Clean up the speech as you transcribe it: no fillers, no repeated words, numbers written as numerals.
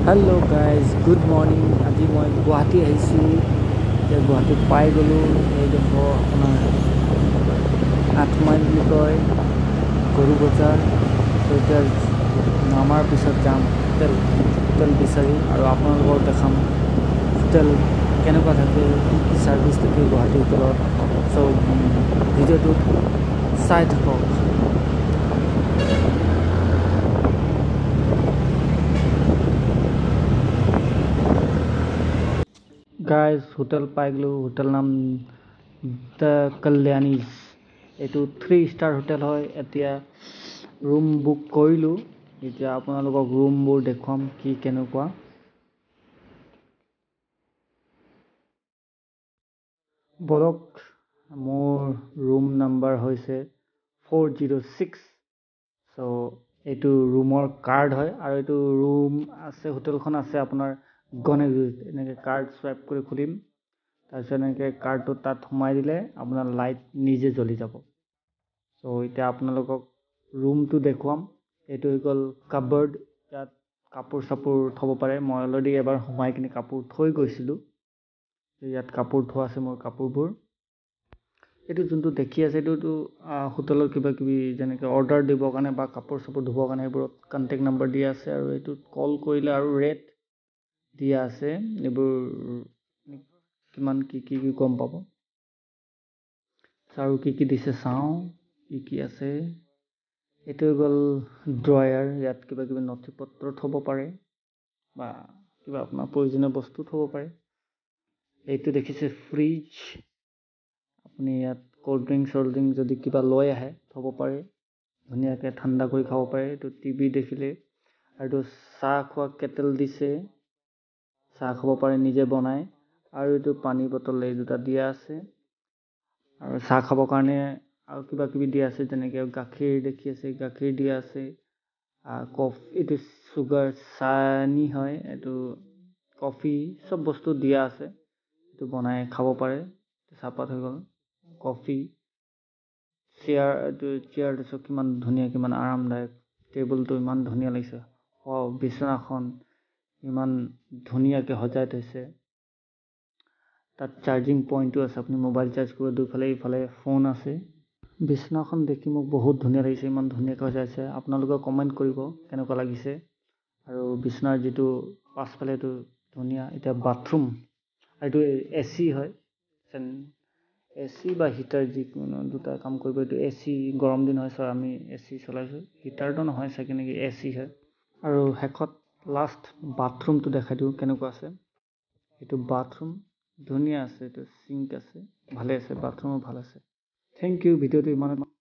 Hello guys, good morning. আজি মই গুৱাহাটী আহিছোঁ। এতিয়া গুৱাহাটী পাই গ'লোঁ। এইডোখৰ আপোনাৰ 8 মাইল বুলি কয় গৰু বজাৰ। এতিয়া নামাৰ পিছত যাম হোটেল বিচাৰি আৰু আপোনালোকক দেখাম হোটেল কেনেকুৱা থাকে, কি ছাৰ্ভিচ থাকে গুৱাহাটী হোটেলত। চ' ভিডিঅ'টো চাই থাকক। গাইজ হোটেল পাই গ'লোঁ। হোটেল নাম দ্য কল্যাণীজ। এইটো 3 ষ্টাৰ হোটেল হয়। এতিয়া ৰুম বুক কৰিলোঁ। এতিয়া আপোনালোকক ৰুমবোৰ দেখুৱাম কি কেনেকুৱা। বলক, মোৰ ৰুম নাম্বাৰ হৈছে 406। চ' এইটো ৰুমৰ কাৰ্ড হয় আৰু এইটো ৰুম আছে, হোটেলখন আছে আপোনাৰ গণেশগুৰিত। এনেকৈ কাৰ্ড চুৱাইপ কৰি খুলিম, তাৰপিছত এনেকৈ কাৰ্ডটো তাত সোমাই দিলে আপোনাৰ লাইট নিজে জ্বলি যাব। চ' এতিয়া আপোনালোকক ৰুমটো দেখুৱাম। এইটো হৈ গ'ল কাবৰ্ড। ইয়াত কাপোৰ চাপোৰ থ'ব পাৰে। মই অলৰেডি এবাৰ সোমাই কিনে কাপোৰ থৈ গৈছিলোঁ। ইয়াত কাপোৰ থোৱা আছে মোৰ কাপোৰবোৰ। এইটো যোনটো দেখি আছে এইটোতো হোটেলৰ কিবা কিবি যেনেকৈ অৰ্ডাৰ দিবৰ কাৰণে বা কাপোৰ চাপোৰ ধুবৰ কাৰণে এইবোৰত কণ্টেক্ট নাম্বাৰ দিয়া আছে আৰু এইটোত কল কৰিলে আৰু ৰেট দিয়া আছে। এইবোৰ কিমান কি গম পাব। আৰু কি দিছে চাওঁ, কি আছে। এইটো হৈ গ'ল ড্ৰয়াৰ। ইয়াত কিবা কিবি নথি পত্ৰ থ'ব পাৰে বা কিবা আপোনাৰ প্ৰয়োজনীয় বস্তু থ'ব পাৰে। এইটো দেখিছে ফ্ৰিজ। আপুনি ইয়াত ক'ল্ড ড্ৰিংক যদি কিবা লৈ আহে থ'ব পাৰে, ধুনীয়াকৈ ঠাণ্ডা কৰি খাব পাৰে। এইটো টিভি দেখিলে। আৰু এইটো চাহ খোৱা কেটেল দিছে, চাহ খাব পাৰে নিজে বনাই। আৰু এইটো পানী বটল এই দুটা দিয়া আছে। আৰু চাহ খাবৰ কাৰণে আৰু কিবা কিবি দিয়া আছে, যেনেকৈ গাখীৰ দেখি আছে, গাখীৰ দিয়া আছে। কফি, এইটো চুগাৰ চানি হয়, এইটো কফি, চব বস্তু দিয়া আছে। এইটো বনাই খাব পাৰে। চাহপাত হৈ গ'ল, কফি। চেয়াৰ দিছোঁ, কিমান ধুনীয়া, কিমান আৰামদায়ক। টেবুলটো ইমান ধুনীয়া লাগিছে। বিচনাখন ইমান ধুনীয়াকৈ সজাই থৈছে। তাত চাৰ্জিং পইণ্টো আছে, আপুনি মোবাইল চাৰ্জ কৰিব। দুইফালে ইফালে ফোন আছে। বিচনাখন দেখি মোক বহুত ধুনীয়া লাগিছে, ইমান ধুনীয়াকৈ সজাইছে। আপোনালোকে কমেণ্ট কৰিব কেনেকুৱা লাগিছে। আৰু বিচনাৰ যিটো পাছফালে এইটো ধুনীয়া। এতিয়া বাথৰুম, এইটো AC হয়, AC বা হিটাৰ যিকোনো দুটা কাম কৰিব। এইটো AC, গৰম দিন হয়, আমি AC চলাইছোঁ। হিটাৰটো নহয় চাগে নেকি, AC হয়। আৰু শেষত লাষ্ট বাথৰুমটো দেখাই দিওঁ কেনেকুৱা আছে। এইটো বাথৰুম ধুনীয়া আছে, এইটো চিংক আছে, ভালে আছে, বাথৰুমো ভাল আছে। Thank you. ভিডিঅ'টো ইমানত